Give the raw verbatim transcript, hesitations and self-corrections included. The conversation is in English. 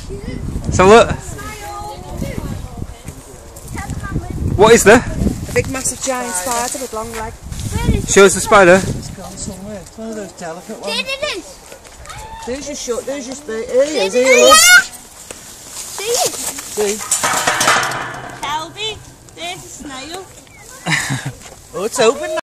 So look. What is there? A big, massive, giant spider with long legs. Show us the spider. It's gone somewhere. It's one of those delicate ones. There it is. There's your short, there's your spider. Here he is, here he is. See it? See? Calby, there's a snail. Oh, it's open now.